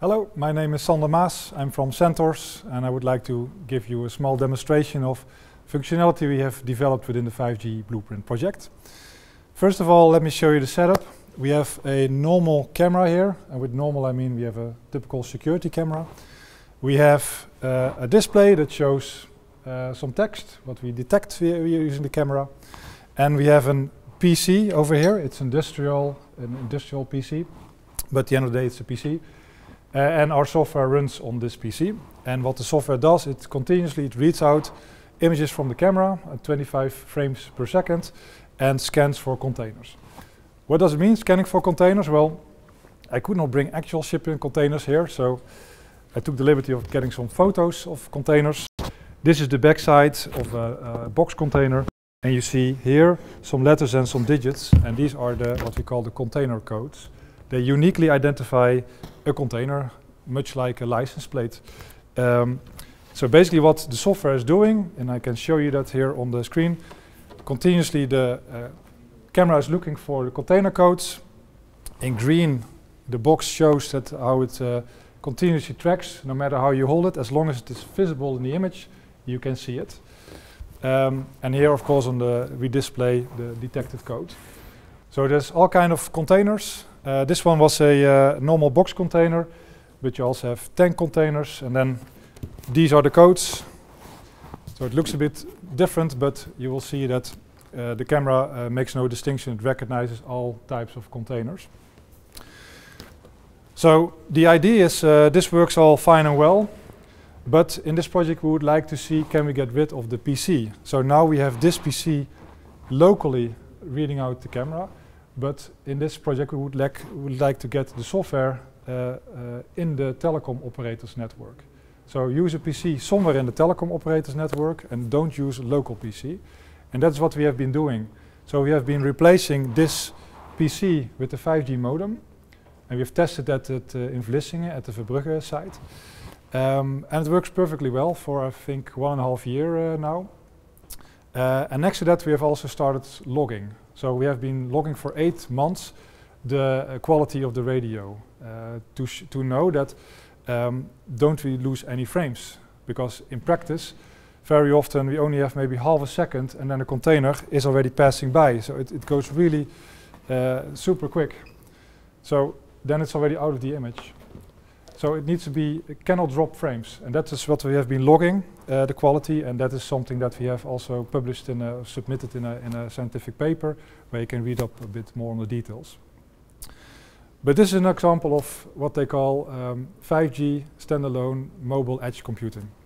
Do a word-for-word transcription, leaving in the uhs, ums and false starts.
Hello, my name is Sander Maas. I'm from Centors, and I would like to give you a small demonstration of functionality we have developed within the five G Blueprint project. First of all, let me show you the setup. We have a normal camera here, and with normal I mean we have a typical security camera. We have uh, a display that shows uh, some text, what we detect we are using the camera. And we have a P C over here. It's industrial, an industrial P C, but at the end of the day it's a P C. Uh, and our software runs on this P C. And what the software does, it continuously it reads out images from the camera at twenty-five frames per second and scans for containers. What does it mean, scanning for containers? Well, I could not bring actual shipping containers here, so I took the liberty of getting some photos of containers. This is the backside of a, a box container, and you see here some letters and some digits, and these are the what we call the container codes. They uniquely identify a container, much like a license plate. Um, so basically what the software is doing, and I can show you that here on the screen, continuously the uh, camera is looking for the container codes. In green, the box shows that how it uh, continuously tracks, no matter how you hold it, as long as it is visible in the image, you can see it. Um, and here, of course, on the we display the detected code. So there's all kind of containers. Uh, this one was a uh, normal box container, but you also have tank containers, and then these are the codes. So it looks a bit different, but you will see that uh, the camera uh, makes no distinction. It recognizes all types of containers. So the idea is uh, this works all fine and well, but in this project we would like to see, can we get rid of the P C? So now we have this P C locally reading out the camera. But in this project we would, like, would like to get the software uh, uh, in the telecom operators network. So use a P C somewhere in the telecom operators network and don't use a local P C. And that's what we have been doing. So we have been replacing this P C with the five G modem. And we've tested that at, uh, in Vlissingen at the Verbrugge site. Um, and it works perfectly well for I think one and a half year uh, now. Uh, and next to that we have also started logging. So we have been logging for eight months the uh, quality of the radio uh, to, sh to know that um, don't we lose any frames, because in practice very often we only have maybe half a second and then a container is already passing by, so it, it goes really uh, super quick. So then it's already out of the image. So it needs to be, it cannot drop frames, and that is what we have been logging, uh, the quality, and that is something that we have also published in a, submitted in a, in a scientific paper, where you can read up a bit more on the details. But this is an example of what they call um, five G standalone mobile edge computing.